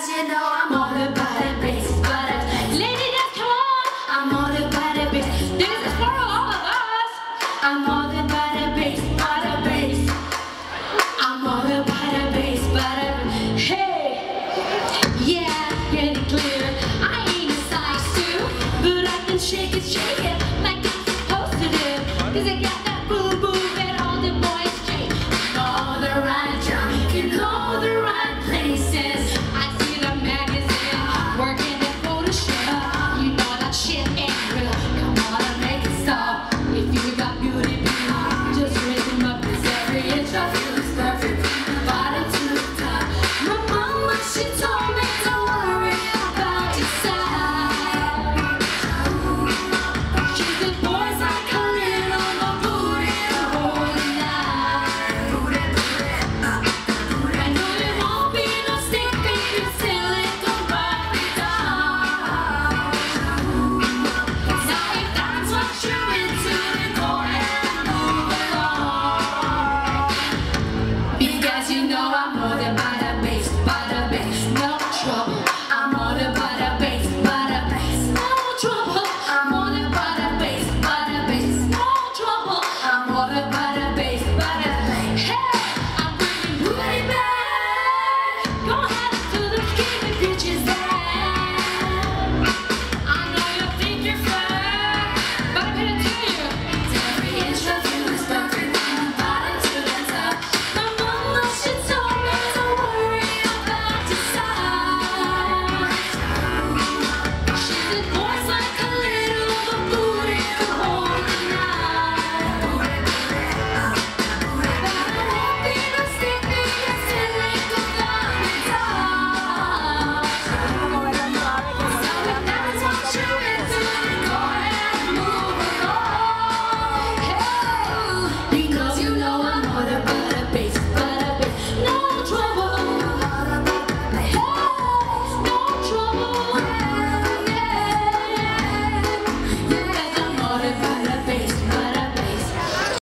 Because you know I'm all about the bass, lady, just come on. I'm all about the bass. This is for all of us. I'm all about the bass, I'm all about the bass, hey, yeah, get it clear. I ain't a size 2, but I can shake it like I'm supposed to do. 'Cause I got that boom boom that all the boys chase. All the right junk in all the right places. I see the magazine working at Photoshop. You know that shit ain't real. Come on and make it stop. If you got beauty, just raise them up. 'Cause every inch of you is perfect. Bottom to the top. My mama, she told me don't worry about your size. She said boys like a little more booty the whole night. I know you won't be no stick baby till it don't bite me down. Now if that's what you're into, then go ahead and move along. Because you know I'm more than by the bass, no trouble. I'm all about the bass, no trouble. I'm all about the bass, no trouble. I'm all about the bass, hey, I'm bringing booty back. Go ahead.